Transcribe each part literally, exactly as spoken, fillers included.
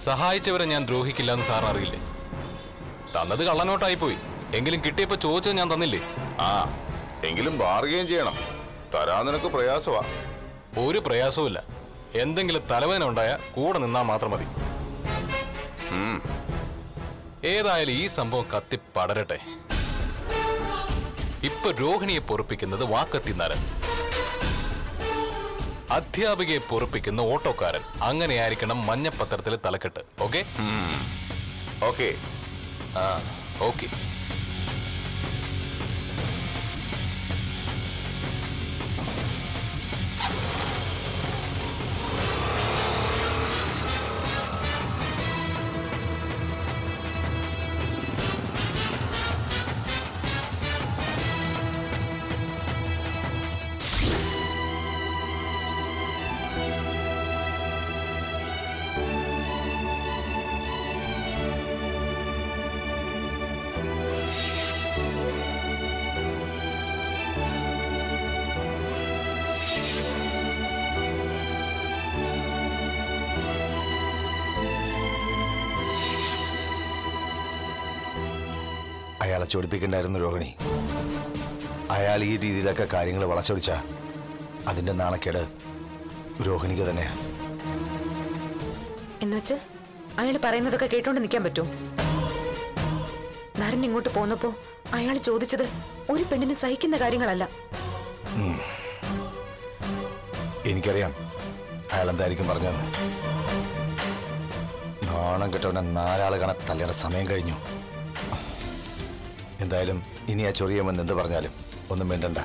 സഹായിച്ചവരെ ഞാൻ ദ്രോഹിക്കില്ല എന്ന് സാറിന് അറിയില്ലേ? തന്നത് കള്ളനോട്ടായി പോയി, എങ്കിലും കിട്ടിയപ്പോ ചോദിച്ചത് ഞാൻ തന്നില്ലേ? ആ എങ്കിലും ബാർഗെയിൻ ചെയ്യണം. തരാൻ നിനക്ക് പ്രയാസമാ. ഒരു പ്രയാസവുമില്ല. എന്തെങ്കിലും തലവേദന ഉണ്ടായ കൂടെ നിന്നാ മാത്രം മതി. ഏതായാലും ഈ സംഭവം കത്തി പടരട്ടെ. ഇപ്പൊ രോഹിണിയെ പൊറുപ്പിക്കുന്നത് വാക്കത്തിനാരൻ, അധ്യാപികയെ പൊറുപ്പിക്കുന്ന ഓട്ടോക്കാരൻ. അങ്ങനെയായിരിക്കണം മഞ്ഞപ്പത്രത്തിലെ തലക്കെട്ട്. ഓക്കെ ഓക്കെ ആ ഓക്കെ. അയാളെ ചൊടിപ്പിക്കണ്ടായിരുന്നു രോഹിണി. അയാൾ ഈ രീതിയിലൊക്കെ കാര്യങ്ങൾ വളച്ചൊടിച്ച അതിന്റെ നാണക്കേട് രോഹിണിക്ക് തന്നെയാ. എന്നുവെച്ച് അയാൾ പറയുന്നതൊക്കെ കേട്ടോണ്ട് നിൽക്കാൻ പറ്റുമോ? നരൻ ഇങ്ങോട്ട് പോന്നപ്പോ അയാൾ ചോദിച്ചത് ഒരു പെണ്ണിന് സഹിക്കുന്ന കാര്യങ്ങളല്ല. എനിക്കറിയാം അയാൾ എന്തായിരിക്കും പറഞ്ഞതെന്ന്. നാണം കെട്ടവനെ നാലാള് കാണാൻ തല്ലേണ്ട സമയം കഴിഞ്ഞു. എന്തായാലും ഇനി ആ ചൊറിയമെന്ന് എന്ത് പറഞ്ഞാലും ഒന്നും വേണ്ടണ്ട.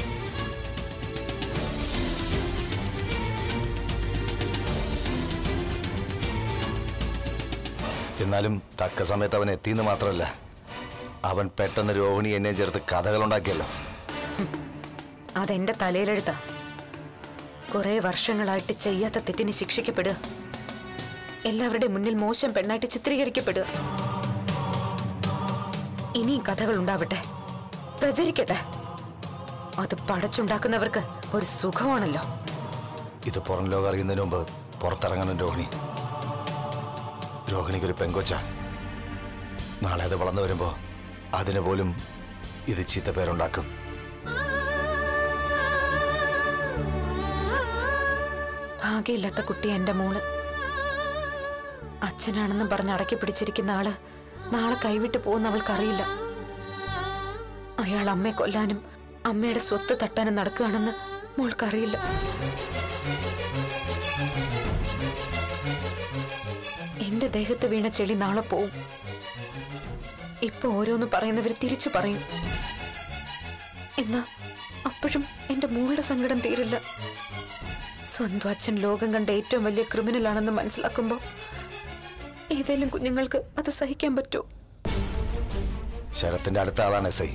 എന്നാലും തക്ക സമയത്ത് അവൻ എത്തിയെന്ന് മാത്രമല്ല, അവൻ പെട്ടെന്ന് രോഹിണി എന്നെ ചേർത്ത് കഥകളുണ്ടാക്കിയല്ലോ. അതെന്റെ തലയിലെടുത്ത കുറെ വർഷങ്ങളായിട്ട് ചെയ്യാത്ത തെറ്റിന് ശിക്ഷിക്കപ്പെടുക, എല്ലാവരുടെ മുന്നിൽ മോശം പെണ്ണായിട്ട് ചിത്രീകരിക്കപ്പെടുക. ഇനിയും കഥകൾ ഉണ്ടാവട്ടെ, പ്രചരിക്കട്ടെ. അത് പടച്ചുണ്ടാക്കുന്നവർക്ക് ഒരു സുഖമാണല്ലോ. ഇത് പുറം ലോകം അറിയുന്നതിന് മുമ്പ് പുറത്തിറങ്ങണം രോഹിണി. രോഹിണിക്കൊരു പെങ്കൊച്ച. നാളെ അത് വളർന്നു വരുമ്പോ അതിന് പോലും ഇത് ചീത്ത പേരുണ്ടാക്കും. ഭാഗ്യമില്ലാത്ത കുട്ടി എന്റെ മോള്. അച്ഛനാണെന്നും പറഞ്ഞ് അടക്കി പിടിച്ചിരിക്കുന്ന ആള് നാളെ കൈവിട്ട് പോകുന്ന അവൾക്കറിയില്ല. അയാൾ അമ്മയെ കൊല്ലാനും അമ്മയുടെ സ്വത്ത് തട്ടാനും നടക്കുകയാണെന്ന് മോൾക്കറിയില്ല. എന്റെ ദേഹത്ത് വീണ ചെളി നാളെ പോവും. ഇപ്പൊ ഓരോന്ന് പറയുന്നവര് തിരിച്ചു പറയും. എന്നാ അപ്പോഴും എന്റെ മോളുടെ സങ്കടം തീരില്ല. സ്വന്തം അച്ഛൻ ലോകം കണ്ട ഏറ്റവും വലിയ ക്രിമിനലാണെന്ന് മനസ്സിലാക്കുമ്പോ ഏതെങ്കിലും കുഞ്ഞുങ്ങൾക്ക് അത് സഹിക്കാൻ പറ്റൂ? ശരത്തിന്റെ അടുത്ത ആളാണ് എസ് ഐ.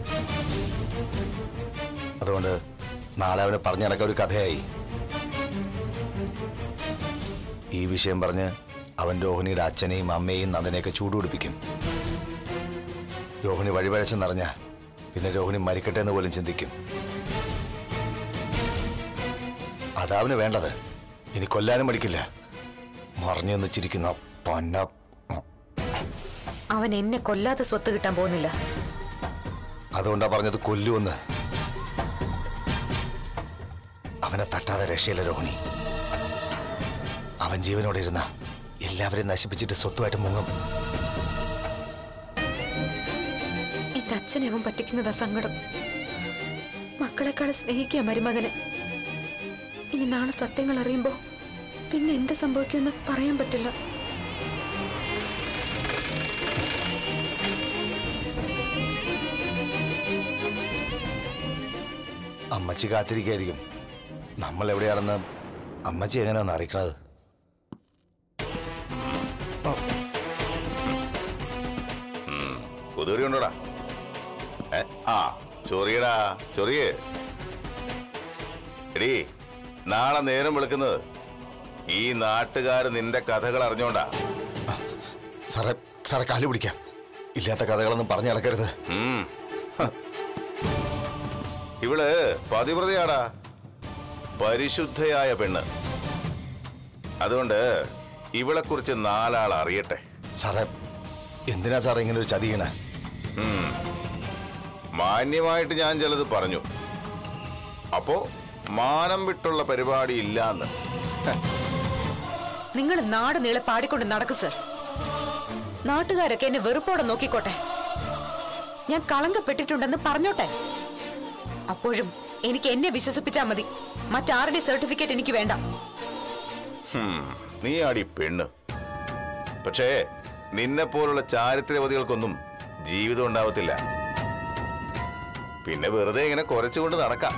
അതുകൊണ്ട് നാളെ അവന് പറഞ്ഞു നടക്കാൻ ഒരു കഥയായി. ഈ വിഷയം പറഞ്ഞ് അവൻ രോഹിണിയുടെ അച്ഛനെയും അമ്മയെയും നന്ദനെയൊക്കെ ചൂടുപിടിപ്പിക്കും. രോഹിണി വഴിപഴച്ചെന്നറിഞ്ഞ പിന്നെ രോഹിണി മരിക്കട്ടെ എന്ന് പോലും ചിന്തിക്കും. അതാവന് വേണ്ടത്. ഇനി കൊല്ലാനും മടിക്കില്ല. മറിഞ്ഞു നിന്നിച്ചിരിക്കുന്ന പന്ന. അവൻ എന്നെ കൊല്ലാതെ സ്വത്ത് കിട്ടാൻ പോകുന്നില്ല. അതുകൊണ്ടാ പറഞ്ഞത് കൊല്ലുമെന്ന്. അവനെ തട്ടാതെ രക്ഷയില്ല രോഹിണി. അവൻ ജീവനോടെ ഇരുന്ന എല്ലാവരെയും നശിപ്പിച്ചിട്ട് സ്വത്തുമായിട്ട് മുങ്ങും. എന്റെ അച്ഛനെ അവൻ പറ്റിക്കുന്നതാ സങ്കടം. മക്കളെക്കാൾ സ്നേഹിക്കുക മരുമകനെ. ഇനി നാളെ സത്യങ്ങൾ അറിയുമ്പോ പിന്നെ എന്ത് സംഭവിക്കുമെന്ന് പറയാൻ പറ്റില്ല. അമ്മച്ചി കാത്തിരിക്കായിരിക്കും. നമ്മൾ എവിടെയാണെന്ന് അമ്മച്ചി എങ്ങനെയാണെന്ന് അറിയിക്കണത്. കുതിരി ഉണ്ടോടാ? ആ ചൊറിയടാ ചൊറിയേ. എടീ, നാളെ നേരം വിളിക്കുന്നത് ഈ നാട്ടുകാർ നിന്റെ കഥകൾ അറിഞ്ഞോണ്ടാ. സാറേ സാറെ കാല് പിടിക്കാം. ഇല്ലാത്ത കഥകളൊന്നും പറഞ്ഞു നടക്കരുത്. ഇവള് പതിവ്രതയാടാ, പരിശുദ്ധയായ പെണ്ണ്. അതുകൊണ്ട് ഇവളെ കുറിച്ച് നാലാൾ അറിയട്ടെ. സാറേ, എന്തിനാ സാറേ ഇങ്ങനെ ഒരു ചതിയണ? മാന്യമായിട്ട് ഞാൻ ചിലത് പറഞ്ഞു. അപ്പോ മാനം വിട്ടുള്ള പരിപാടി ഇല്ലാന്ന്. നിങ്ങൾ നാട് നീളെ പാടിക്കൊണ്ട് നടക്കു സർ. നാട്ടുകാരൊക്കെ എന്നെ വെറുപ്പോടെ നോക്കിക്കോട്ടെ. ഞാൻ കളങ്കപ്പെട്ടിട്ടുണ്ടെന്ന് പറഞ്ഞോട്ടെ. അപ്പോഴും എനിക്ക് എന്നെ വിശ്വസിപ്പിച്ചാ മതി. മറ്റാരുടെ സർട്ടിഫിക്കറ്റ് എനിക്ക് വേണ്ട. നീ ആടി പെണ്ണ്. പക്ഷേ നിന്നെ പോലുള്ള ചാരിത്രവതികൾക്കൊന്നും ജീവിതം ഉണ്ടാവത്തില്ല. പിന്നെ വെറുതെ ഇങ്ങനെ കുറച്ചുകൊണ്ട് നടക്കാം.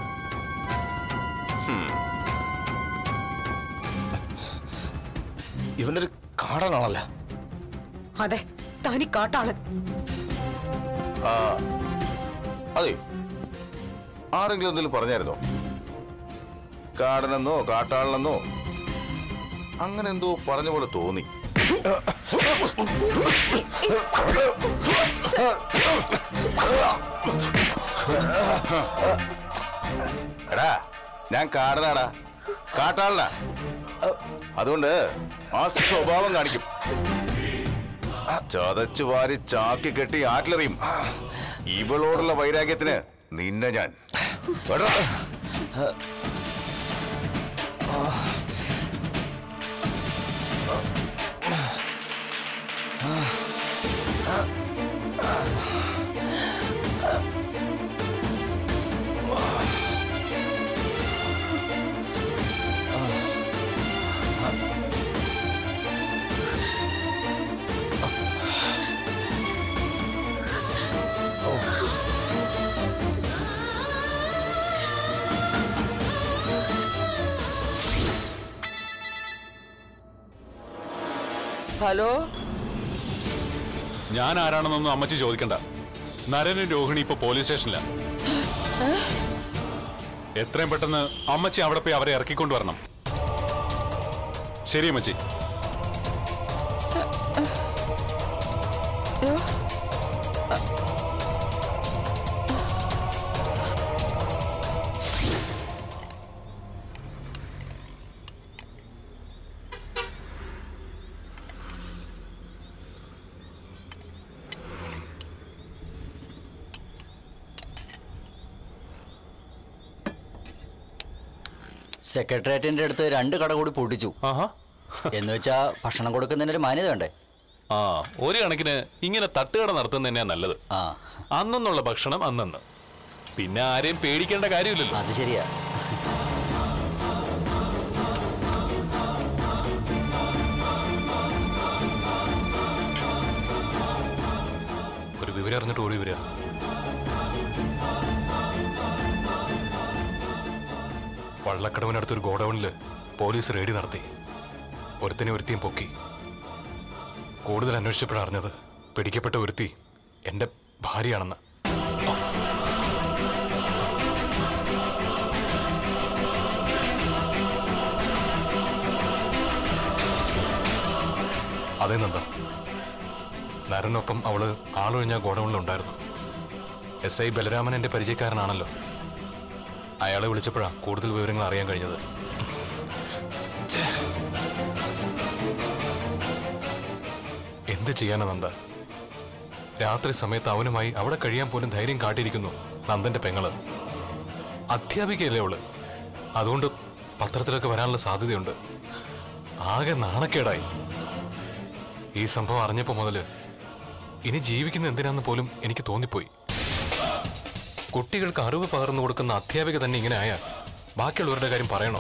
ഇവനൊരു കാടനാണല്ല. അതെ, തനി കാട്ടാളൻ. ആ അതെ, ആരെങ്കിലും എന്തെങ്കിലും പറഞ്ഞായിരുന്നോ? കാടനെന്നോ കാട്ടാളനെന്നോ അങ്ങനെ എന്തോ പറഞ്ഞ പോലെ തോന്നി. എടാ, ഞാൻ കാടനാടാ, കാട്ടാളനാ. അതുകൊണ്ട് ആ സ്വഭാവം കാണിക്കും. ചതച്ചു വാരി ചാക്കി കെട്ടി ആറ്റിലെറിയും. ഇവളോടുള്ള വൈരാഗ്യത്തിന് നിന്നെ ഞാൻ ഹലോ, ഞാൻ ആരാണെന്നൊന്നും അമ്മച്ചി ചോദിക്കണ്ട. നരനും രോഹിണി ഇപ്പൊ പോലീസ് സ്റ്റേഷനില. എത്രയും പെട്ടെന്ന് അമ്മച്ചി അവിടെ പോയി അവരെ ഇറക്കിക്കൊണ്ടുവരണം. ശരി അമ്മച്ചി. സെക്രട്ടേറിയറ്റിന്റെ അടുത്ത് രണ്ട് കട കൂടി പൊട്ടിച്ചു. എന്ന് വെച്ചാ ഭക്ഷണം കൊടുക്കുന്നതിന് ഒരു മാന്യത വേണ്ടേ? ആ, ഒരു കണക്കിന് ഇങ്ങനെ തട്ടുകട നടത്തുന്നത് തന്നെയാ നല്ലത്. ആ, അന്നുള്ള ഭക്ഷണം അന്നന്ന്. പിന്നെ ആരെയും പേടിക്കേണ്ട കാര്യമില്ലല്ലോ. അത് ശരിയാ. ഒരു വിവരം അറിഞ്ഞിട്ട് ഓടി വരിക. വള്ളക്കടവിനടുത്തൊരു ഗോഡൌണില് പോലീസ് റെയ്ഡ് നടത്തി. ഒരുത്തിനെ ഒരുത്തിയും പൊക്കി. കൂടുതൽ അന്വേഷിച്ചപ്പോഴാണ് അറിഞ്ഞത് പിടിക്കപ്പെട്ട ഒരുത്തി എന്റെ ഭാര്യയാണെന്ന്. അതേ നന്ദ, നരനൊപ്പം അവള് ആളൊഴിഞ്ഞ ഗോഡൌണിലുണ്ടായിരുന്നു. എസ് ഐ ബലരാമൻ എന്റെ പരിചയക്കാരനാണല്ലോ. അയാളെ വിളിച്ചപ്പോഴാണ് കൂടുതൽ വിവരങ്ങൾ അറിയാൻ കഴിഞ്ഞത്. എന്ത് ചെയ്യാനാ നന്ദ? രാത്രി സമയത്ത് അവനുമായി അവിടെ കഴിയാൻ പോലും ധൈര്യം കാട്ടിയിരിക്കുന്നു നന്ദന്റെ പെങ്ങള്. അധ്യാപികയല്ലേ അവള്. അതുകൊണ്ട് പത്രത്തിലൊക്കെ വരാനുള്ള സാധ്യതയുണ്ട്. ആകെ നാണക്കേടായി. ഈ സംഭവം അറിഞ്ഞപ്പോ മുതല് ഇനി ജീവിക്കുന്ന എന്തിനാന്ന് പോലും എനിക്ക് തോന്നിപ്പോയി. കുട്ടികൾക്ക് അറിവ് പകർന്നു കൊടുക്കുന്ന അധ്യാപിക തന്നെ ഇങ്ങനെ ആയാൽ ബാക്കിയുള്ളവരുടെ കാര്യം പറയണോ?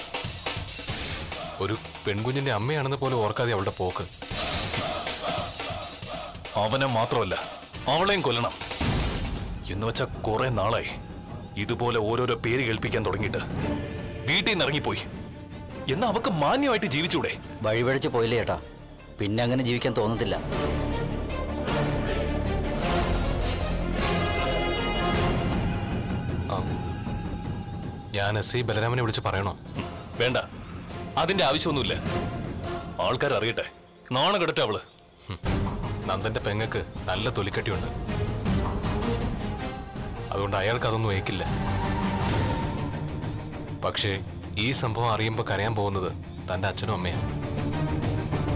ഒരു പെൺകുഞ്ഞിന്റെ അമ്മയാണെന്ന് പോലും ഓർക്കാതെ അവളുടെ പോക്ക്. അവനെ മാത്രമല്ല അവളെയും കൊല്ലണം എന്ന് വെച്ചാ കുറെ നാളായി ഇതുപോലെ ഓരോരോ പേര് കേൾപ്പിക്കാൻ തുടങ്ങിയിട്ട്. വീട്ടിൽ നിന്ന് ഇറങ്ങിപ്പോയി. എന്നാ അവക്ക് മാന്യമായിട്ട് ജീവിച്ചൂടെ? വഴിപഴിച്ച് പോയില്ലേ ചേട്ടാ, പിന്നെ അങ്ങനെ ജീവിക്കാൻ തോന്നത്തില്ല. ഞാൻ എസ് ഐ ബലരാമനെ വിളിച്ച് പറയണോ? വേണ്ട, അതിന്റെ ആവശ്യമൊന്നുമില്ല. ആൾക്കാർ അറിയട്ടെ. നാണം കെടട്ടെ അവള്. നന്ദന്റെ പെങ്ങക്ക് നല്ല തൊലിക്കട്ടിയുണ്ട്. അതുകൊണ്ട് അയാൾക്ക് അതൊന്നും ഏക്കില്ല. പക്ഷേ ഈ സംഭവം അറിയുമ്പോൾ കരയാൻ പോകുന്നത് തന്റെ അച്ഛനും അമ്മയാണ്.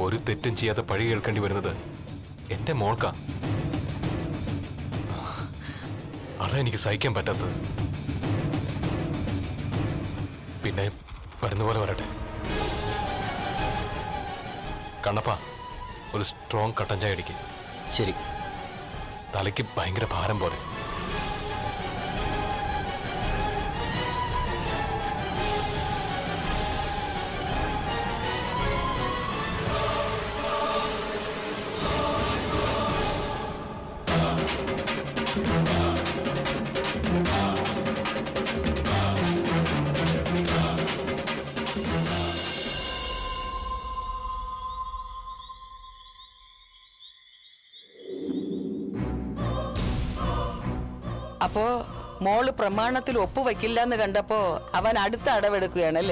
ഒരു തെറ്റും ചെയ്യാതെ പഴി കേൾക്കേണ്ടി വരുന്നത് എന്റെ മോൾക്കാ. അതാ എനിക്ക് സഹിക്കാൻ പറ്റാത്തത്. പിന്നെ വരുന്ന പോലെ വരട്ടെ. കണ്ണപ്പ, ഒരു സ്ട്രോങ് കട്ടൻ ചായ അടിക്കും. ശരി. തലയ്ക്ക് ഭയങ്കര ഭാരം പോലെ. അപ്പോ മോള് പ്രമാണത്തിൽ ഒപ്പുവെക്കില്ല എന്ന് കണ്ടപ്പോ അവൻ അടുത്ത അടവെടുക്കുകയാണല്ലേ?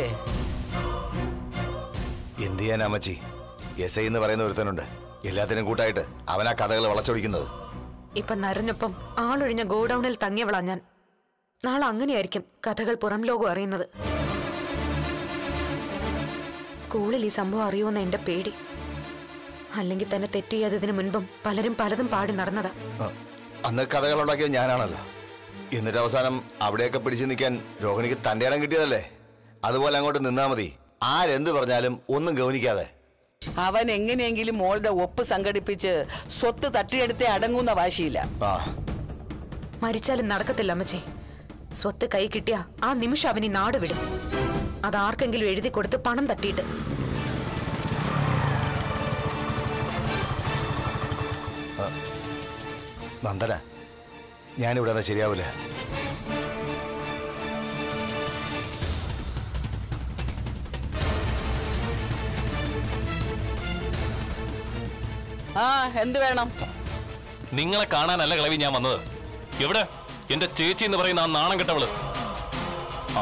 എന്ത് ചെയ്യാൻ അമ്മച്ചി, എസ് ഐ എന്ന് പറയുന്ന ഒരുത്തനുണ്ട്. എല്ലാത്തിനും കൂട്ടായിട്ട് അവനാ കഥകൾ വളച്ചൊടിക്കുന്നത്. ഇപ്പൊ നരഞ്ഞൊപ്പം ആളൊഴിഞ്ഞ ഗോഡൌണിൽ തങ്ങിയവളാ ഞാൻ. നാളെ അങ്ങനെയായിരിക്കും കഥകൾ പുറം ലോകം അറിയുന്നത്. സ്കൂളിൽ ഈ സംഭവം അറിയുമെന്ന എന്റെ പേടി. അല്ലെങ്കിൽ തന്നെ തെറ്റ് ചെയ്യാത്തതിനു മുൻപും പലരും പലതും പാടി നടന്നതാ. അന്ന് കഥകൾ ഉണ്ടാക്കിയത് ഞാനാണല്ലോ. എന്നിട്ട് അവസാനം അവിടെയൊക്കെ പിടിച്ചു നിൽക്കാൻ രോഹിണിക്ക് തന്റെ ഇടം കിട്ടിയതല്ലേ. അതുപോലെ അങ്ങോട്ട് നിന്നാ മതി, ആരെന്ത് പറഞ്ഞാലും ഒന്നും ഗൗനിക്കാതെ. അവൻ എങ്ങനെയെങ്കിലും മോളുടെ ഒപ്പ് സംഘടിപ്പിച്ച് സ്വത്ത് തട്ടിയെടുത്തേ അടങ്ങുന്ന വാശിയില്ല. ആ മരിച്ചാലും നടക്കത്തില്ല അമ്മച്ചി. സ്വത്ത് കൈ കിട്ടിയ ആ നിമിഷം അവനി നാട് വിടും. അതാർക്കെങ്കിലും എഴുതി കൊടുത്ത് പണം തട്ടിയിട്ട്. നന്ദന, ഞാനിവിടെ നിന്ന് ശരിയാവില്ല. ആ എന്ത് വേണം? നിങ്ങളെ കാണാനല്ല കളവി ഞാൻ വന്നത്. എവിടെ എന്റെ ചേച്ചി എന്ന് പറയുന്ന ആ നാണം കെട്ടവള്? ആ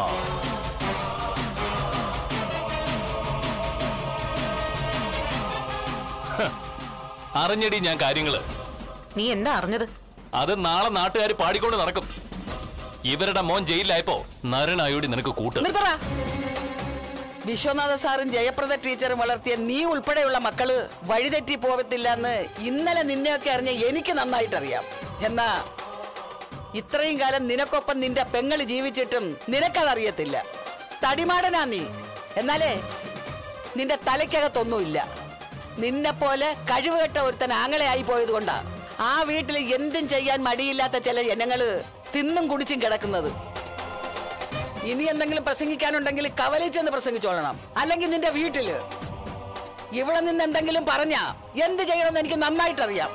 അറിഞ്ഞടി ഞാൻ കാര്യങ്ങള്. നീ എന്താ അറിഞ്ഞത്? അത് നാളെ നാട്ടുകാർ പാടിക്കൊണ്ട് നടക്കും. ഇവരുടെ മോൻ ജയിലിലായപ്പോ നരനായോടി നിനക്ക് കൂട്ട്. വിശ്വനാഥ സാറും ജയപ്രദ ടീച്ചറും വളർത്തിയ നീ ഉൾപ്പെടെയുള്ള മക്കള് വഴിതെറ്റി പോകത്തില്ലെന്ന് ഇന്നലെ നിന്നെയൊക്കെ അറിഞ്ഞ എനിക്ക് നന്നായിട്ടറിയാം. എന്നാ ഇത്രയും കാലം നിനക്കൊപ്പം നിന്റെ പെങ്ങള് ജീവിച്ചിട്ടും നിനക്കതറിയത്തില്ല. തടിമാടനാ നീ. എന്നാലേ നിന്റെ തലയ്ക്കകത്തൊന്നുമില്ല. നിന്നെ പോലെ കഴിവുകെട്ട ഒരുത്തൻ ആങ്ങളെയായി പോയത് കൊണ്ടാ ആ വീട്ടിൽ എന്തും ചെയ്യാൻ മടിയില്ലാത്ത ചില ജനങ്ങള് തിന്നും കുടിച്ചും കിടക്കുന്നത്. ഇനി എന്തെങ്കിലും പ്രസംഗിക്കാനുണ്ടെങ്കിൽ കവലയിൽ ചെന്ന് പ്രസംഗിച്ചോളണം. അല്ലെങ്കിൽ നിന്റെ വീട്ടില്. ഇവിടെ നിന്ന് എന്തെങ്കിലും പറഞ്ഞാ എന്ത് ചെയ്യണമെന്ന് എനിക്ക് നന്നായിട്ടറിയാം.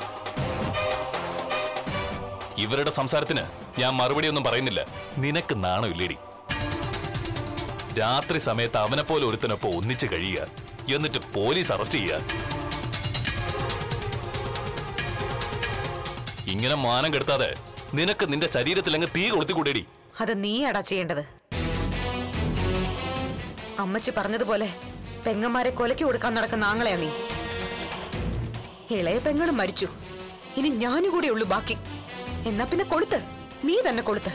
ഇവരുടെ സംസാരത്തിന് ഞാൻ മറുപടി ഒന്നും പറയുന്നില്ല. നിനക്ക് നാണമില്ലേടി? രാത്രി സമയത്ത് അവനെ പോലെ ഒരുത്തനൊപ്പം ഒന്നിച്ച് കഴിയുക, എന്നിട്ട് പോലീസ് അറസ്റ്റ് ചെയ്യുക. ഇങ്ങനെ മാനം കെടുത്താതെ നിനക്ക് നിന്റെ ശരീരത്തിൽ അങ്ങ് തീ കൊളുത്തിക്കൂടേടി. അത് നീയാടാ ചെയ്യേണ്ടത്. അമ്മച്ചി പറഞ്ഞതുപോലെ പെങ്ങന്മാരെ കൊലയ്ക്ക് കൊടുക്കാൻ നടക്കുന്ന ആങ്ങളെയാ നീ. ഇളയ പെങ്ങളും മരിച്ചു, ഇനി ഞാനും കൂടെ ഉള്ളു ബാക്കി. എന്നാ പിന്നെ കൊളുത്ത്, നീ തന്നെ കൊളുത്ത്.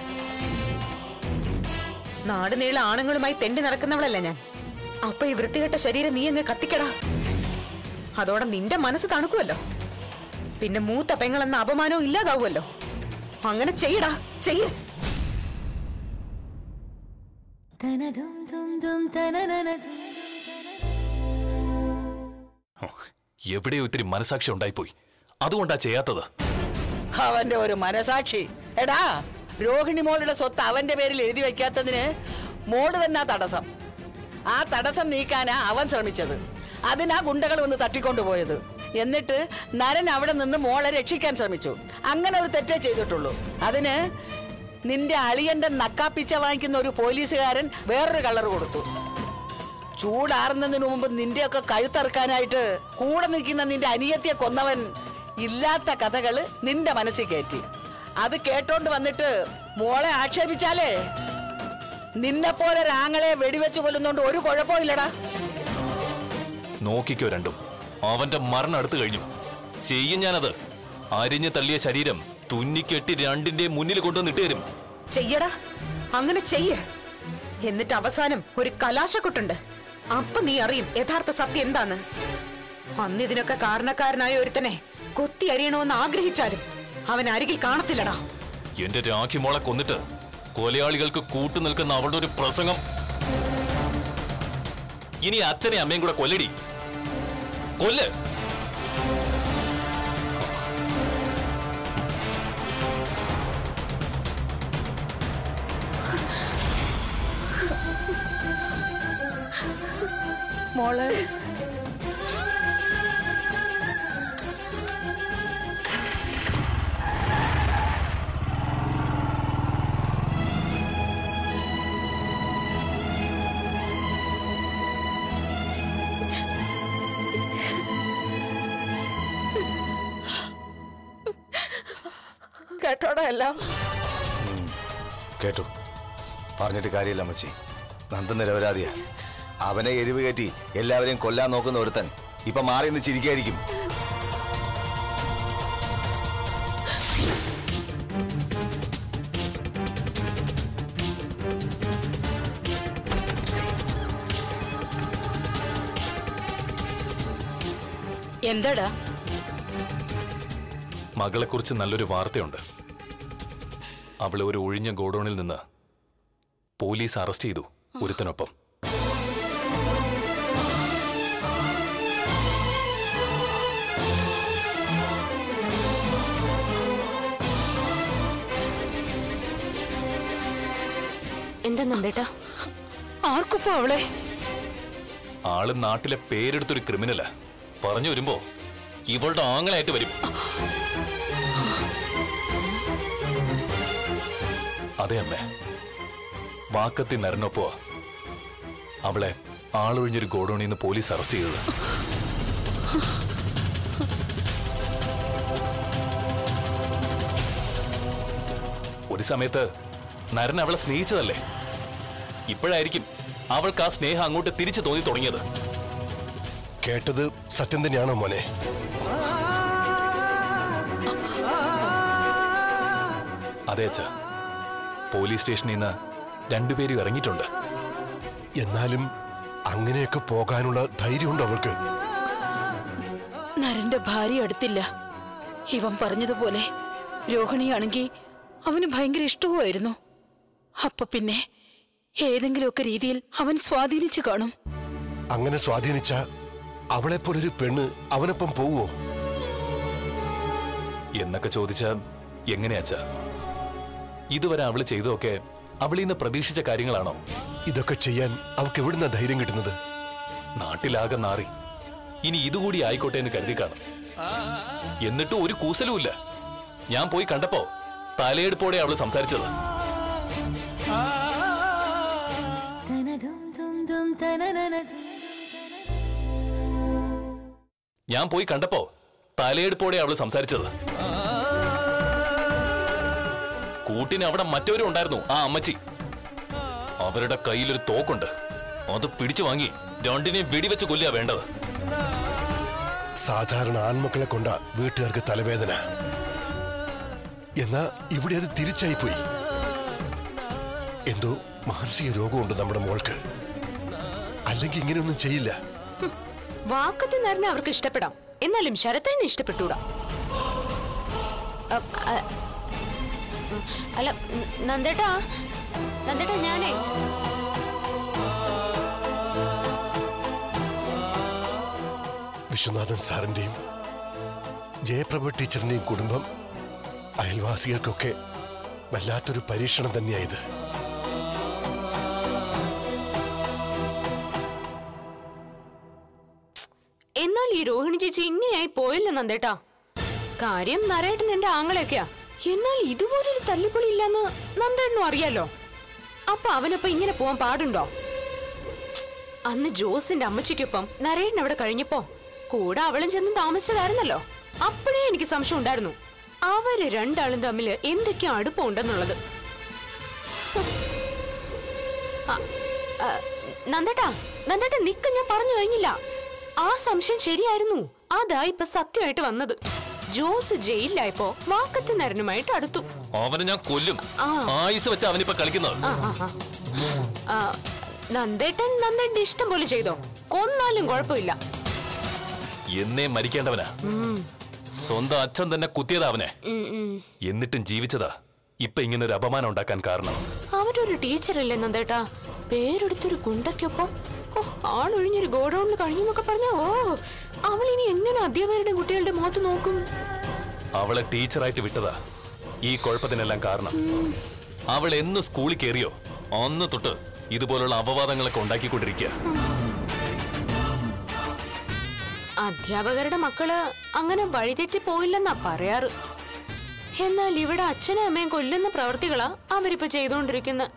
നാട് നീള ആണുങ്ങളുമായി തെണ്ടി നടക്കുന്നവളല്ല ഞാൻ. അപ്പൊ ഈ വൃത്തികെട്ട ശരീരം നീ അങ്ങ് കത്തിക്കടാ. അതോടെ നിന്റെ മനസ്സ് തണുക്കുമല്ലോ. പിന്നെ മൂത്ത പെങ്ങളെന്ന അപമാനവും ഇല്ലാതാവുമല്ലോ. അങ്ങനെ ചെയ്യടാ, ചെയ്യ്. എവിടെയോ ഒത്തിരി മനസാക്ഷി ഉണ്ടായിപ്പോയി, അതുകൊണ്ടാ ചെയ്യാത്തത്. അവന്റെ ഒരു മനസാക്ഷി. എടാ, രോഹിണി മോളുടെ സ്വത്ത് അവന്റെ പേരിൽ എഴുതി വെക്കാത്തതിന് മോള് തന്നെ തടസ്സം. ആ തടസ്സം നീക്കാനാ അവൻ ശ്രമിച്ചത്. അതിനാ ഗുണ്ടകൾ വന്ന് തട്ടിക്കൊണ്ടുപോയത്. എന്നിട്ട് നരൻ അവിടെ നിന്ന് മോളെ രക്ഷിക്കാൻ ശ്രമിച്ചു. അങ്ങനെ ഒരു തെറ്റേ ചെയ്തിട്ടുള്ളൂ. അതിന് നിന്റെ അളിയന്റെ നക്കാപ്പിച്ച വാങ്ങിക്കുന്ന ഒരു പോലീസുകാരൻ വേറൊരു കളർ കൊടുത്തു. ചൂടാറുന്നതിന് മുമ്പ് നിന്റെയൊക്കെ കഴുത്തറുക്കാനായിട്ട് കൂടെ നിൽക്കുന്ന നിന്റെ അനിയത്തിയെ കൊന്നവൻ ഇല്ലാത്ത കഥകള് നിന്റെ മനസ്സിൽ കയറ്റി. അത് കേട്ടോണ്ട് വന്നിട്ട് മോളെ ആക്ഷേപിച്ചാലേ നിന്നെ പോലെ രാങ്ങളെ വെടിവെച്ച് കൊല്ലുന്നോണ്ട് ഒരു കുഴപ്പമില്ലടാ. നോക്കിക്കോ രണ്ടും, അവന്റെ മരണം അടുത്തു കഴിഞ്ഞു. ചെയ്യും ഞാനത്. അരിഞ്ഞു തള്ളിയ ശരീരം തുന്നിക്കെട്ടി രണ്ടിന്റെ മുന്നിൽ കൊണ്ടുവന്നിട്ട് തരും. ചെയ്യടാ, അങ്ങനെ ചെയ്യ്. എന്നിട്ട് അവസാനം ഒരു കലാശക്കൊട്ടുണ്ട്. അപ്പൊ നീ അറിയും യഥാർത്ഥ സത്യം എന്താന്ന്. അന്ന് ഇതിനൊക്കെ കാരണക്കാരനായ ഒരുത്തനെ കൊത്തി അരിയണമെന്ന് ആഗ്രഹിച്ചാലും അവൻ അരികിൽ കാണത്തില്ലടാ. എന്റെ രാഖി മോളെ കൊന്നിട്ട് കൊലയാളികൾക്ക് കൂട്ടു നിൽക്കുന്ന അവളുടെ ഒരു പ്രസംഗം. ഇനി അച്ഛനെ അമ്മയും കൂടെ കൊല്ലടി, കൊല്ല്. മോള് കേട്ടോടാ എല്ലാം? കേട്ടു. പറഞ്ഞിട്ട് കാര്യമില്ല അമ്മച്ചി. നന്ദൻ നിരപരാധിയാ. അവനെ എരിവ് കയറ്റി എല്ലാവരെയും കൊല്ലാൻ നോക്കുന്ന ഒരുത്തൻ ഇപ്പൊ മാറി നിന്ന് ചിരിക്കായിരിക്കും. എന്താടാ? മകളെക്കുറിച്ച് നല്ലൊരു വാർത്തയുണ്ട്. അവളെ ഒരു ഒഴിഞ്ഞ ഗോഡൌണിൽ നിന്ന് പോലീസ് അറസ്റ്റ് ചെയ്തു, ഒരുത്തനൊപ്പം. എന്താ നന്ദേട്ടാ? ആർക്കൊപ്പം അവളെ? ആള് നാട്ടിലെ പേരെടുത്തൊരു ക്രിമിനലാ. പറഞ്ഞു വരുമ്പോ ഇവളുടെ ആങ്ങളായിട്ട് വരും. അതെ അമ്മേ, വാക്കത്തി നരനൊപ്പോ അവളെ ആളൊഴിഞ്ഞൊരു ഗോഡൌണിൽ നിന്ന് പോലീസ് അറസ്റ്റ് ചെയ്തത്. ഒരു സമയത്ത് നരൻ അവളെ സ്നേഹിച്ചതല്ലേ? ഇപ്പോഴായിരിക്കും അവൾക്ക് ആ സ്നേഹം അങ്ങോട്ട് തിരിച്ചു തോന്നി തുടങ്ങിയത്. കേട്ടത് സത്യം തന്നെയാണോ മോനെ? അതെ അച്ഛാ, പോലീസ് സ്റ്റേഷനിൽ നിന്ന് രണ്ടുപേരും ഇറങ്ങിയിട്ടുണ്ട്. എന്നാലും അങ്ങനെയൊക്കെ പോകാനുള്ള ധൈര്യമുണ്ട് അവൾക്ക്. നരന്റെ ഭാര്യ അടുത്തില്ല. ഇവൻ പറഞ്ഞതുപോലെ രോഹിണിയാണെങ്കിൽ അവന് ഭയങ്കര ഇഷ്ടവുമായിരുന്നു. അപ്പൊ പിന്നെ ഏതെങ്കിലുമൊക്കെ രീതിയിൽ അവൻ സ്വാധീനിച്ചു കാണും. അങ്ങനെ സ്വാധീനിച്ച അവളെപ്പോലൊരു പെണ്ണ് അവനൊപ്പം പോവോ എന്നൊക്കെ ചോദിച്ചാ എങ്ങനെയാച്ചാ? ഇതുവരെ അവള് ചെയ്തതൊക്കെ അവളിൽ നിന്ന് പ്രതീക്ഷിച്ച കാര്യങ്ങളാണോ? ഇതൊക്കെ ചെയ്യാൻ അവൾക്ക് എവിടുന്ന ധൈര്യം കിട്ടുന്നത്? നാട്ടിലാകെ നാറി. ഇനി ഇതുകൂടി ആയിക്കോട്ടെ എന്ന് കരുതി കാണും. എന്നിട്ടും ഒരു കൂസലുമില്ല. ഞാൻ പോയി കണ്ടപ്പോ തലയെടുപ്പോടെ അവള് സംസാരിച്ചത്. ഞാൻ പോയി കണ്ടപ്പോ തലയെടുപ്പോടെ അവള് സംസാരിച്ചത്. കൂട്ടിന് അവിടെ മറ്റവരും ഉണ്ടായിരുന്നു, ആ അമ്മച്ചി. അവരുടെ കയ്യിലൊരു തോക്കുണ്ട്. അത് പിടിച്ചു വാങ്ങി രണ്ടിനെ വെടിവെച്ച് കൊല്ലുക വേണ്ടത്. സാധാരണ ആൺമക്കളെ കൊണ്ട വീട്ടുകാർക്ക് തലവേദന. എന്നാ ഇവിടെ അത് തിരിച്ചായി പോയി. എന്തോ മാനസിക രോഗമുണ്ട് നമ്മുടെ മോൾക്ക്. അല്ലെങ്കിൽ ഇങ്ങനെയൊന്നും ചെയ്യില്ല. വാക്കത്തി നരനെ അവർക്ക് ഇഷ്ടപ്പെടാം, എന്നാലും ശരത്തേനെ ഇഷ്ടപ്പെട്ടൂടാ. അല്ല നന്ദേട്ടാ, നന്ദേട്ടാ ഞാനേ വിശ്വനാഥൻ സാറിന്റെയും ജയപ്രഭ ടീച്ചറിന്റെയും കുടുംബം അയൽവാസികൾക്കൊക്കെ വല്ലാത്തൊരു പരീക്ഷണം തന്നെയായത്. എന്നാൽ ഈ രോഹിണി ചേച്ചി ഇങ്ങനെയായി പോയല്ലോ നന്ദേട്ടാ. കാര്യം നരേട്ടൻ എന്റെ ആങ്ങളെയൊക്കെയാ. എന്നാൽ ഇതുപോലൊരു തല്ലിപ്പൊളി ഇല്ലെന്ന് നന്ദേട്ടനും അറിയാലോ. അപ്പൊ അവനൊപ്പം ഇങ്ങനെ പോവാൻ പാടുണ്ടോ? അന്ന് ജോസിന്റെ അമ്മച്ചിക്കൊപ്പം നരേട്ടൻ അവിടെ കഴിഞ്ഞപ്പോ കൂടെ അവളും ചെന്ന് താമസിച്ചതായിരുന്നല്ലോ. അപ്പോഴേ എനിക്ക് സംശയം ഉണ്ടായിരുന്നു അവര് രണ്ടാളും തമ്മിൽ എന്തൊക്കെയോ അടുപ്പമുണ്ടെന്നുള്ളത്. നന്ദേട്ടാ നന്ദേട്ടാ നിക്ക്, ഞാൻ പറഞ്ഞു കഴിഞ്ഞില്ല. ആ സംശയം ശരിയായിരുന്നു. അതാ ഇപ്പൊ സത്യമായിട്ട് വന്നത്. ജോസ് ജയിലിലായപ്പോ വാക്കത്തി നരനുമായിട്ട് അടുത്തു. അവനെ ഞാൻ കൊല്ലും. ആയുസ് വെച്ച് അവനിപ്പോ കളിക്കുന്നത്. നന്ദേട്ടൻ നന്ദേട്ടന്റെ ഇഷ്ടം പോലെ ചെയ്തോ, കൊന്നാലും കുഴപ്പമില്ല. എന്നേ മരിക്കേണ്ടവനാ. സ്വന്തം അച്ഛൻ തന്നെ കുത്തിയതാ അവനെ. എന്നിട്ടും ജീവിച്ചതാ ഇപ്പൊ ഇങ്ങനെ ഒരു അപമാനം ഉണ്ടാക്കാൻ കാരണം. അവരൊരു ടീച്ചറല്ലേ നന്ദേട്ടാ, പേരെടുത്തൊരു ഗുണ്ടയ്ക്കൊപ്പം ആളൊഴിഞ്ഞൊരു ഗോഡൌണിൽ കഴിഞ്ഞു പറഞ്ഞ ഓ അവൾ ഇനി എങ്ങനെ അധ്യാപകരുടെ കുട്ടികളുടെ മുഖത്ത് നോക്കും? അവളെ ടീച്ചറായിട്ട് വിട്ടതാ ഈ കുഴപ്പത്തിനെല്ലാം കാരണം. അവൾ എന്ന് സ്കൂളിൽ കയറിയോ അന്ന് തൊട്ട് ഇതുപോലുള്ള അപവാദങ്ങളൊക്കെ ഉണ്ടാക്കിക്കൊണ്ടിരിക്കുക. അധ്യാപകരുടെ മക്കള് അങ്ങനെ വഴിതെറ്റി പോയില്ലെന്നാ പറയാറ്. എന്നാൽ ഇവിടെ അച്ഛനും അമ്മയും കൊല്ലുന്ന പ്രവർത്തികളാ അവരിപ്പോ ചെയ്തുകൊണ്ടിരിക്കുന്നത്.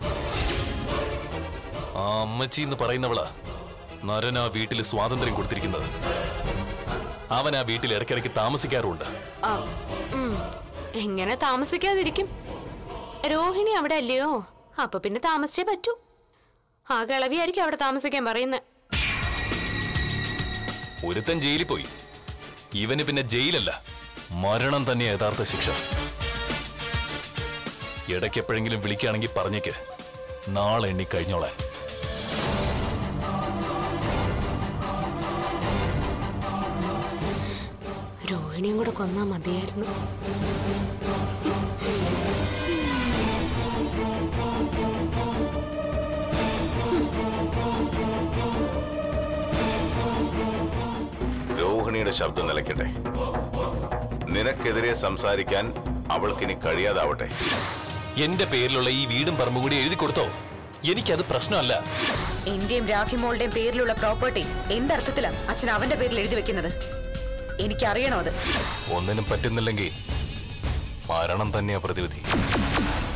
ആ അമ്മച്ചി എന്ന് പറയുന്നവളാ നരൻ ആ വീട്ടിൽ സ്വാതന്ത്ര്യം കൊടുത്തിരിക്കുന്നത്. അവൻ ആ വീട്ടിൽ ഇടയ്ക്കിടയ്ക്ക് താമസിക്കാറുണ്ട്. എങ്ങനെ താമസിക്കാതിരിക്കും? രോഹിണി അവിടെ അല്ലയോ, അപ്പൊ പിന്നെ താമസിച്ചേ പറ്റൂ. ആ കിളവിയായിരിക്കും അവിടെ താമസിക്കാൻ പറയുന്നത്. ഒരുത്തൻ ജയിലിൽ പോയി, ഇവന് പിന്നെ ജയിലല്ല മരണം തന്നെ യഥാർത്ഥ ശിക്ഷ. ഇടയ്ക്കെപ്പോഴെങ്കിലും വിളിക്കുകയാണെങ്കിൽ പറഞ്ഞേക്ക്, നാളെ എണ്ണി കഴിഞ്ഞോളാൻ. രോഹിണിയും കൂടെ കൊന്നാ മതിയായിരുന്നു. രോഹിണിയുടെ ശബ്ദം നിലയ്ക്കട്ടെ. നിനക്കെതിരെ സംസാരിക്കാൻ അവൾക്കിനി കഴിയാതാവട്ടെ. എന്റെ പേരിലുള്ള ഈ വീടും പറമ്പും കൂടി എഴുതി കൊടുത്തോ? എനിക്കത് പ്രശ്നമല്ല. എന്റെയും രാഖിമോളുടെയും പേരിലുള്ള പ്രോപ്പർട്ടി എന്തർത്ഥത്തിലാ അച്ഛൻ അവന്റെ പേരിൽ എഴുതി വെക്കുന്നത്? എനിക്കറിയണോ അത്? ഒന്നിനും പറ്റുന്നില്ലെങ്കിൽ മരണം തന്നെയാ പ്രതിവിധി.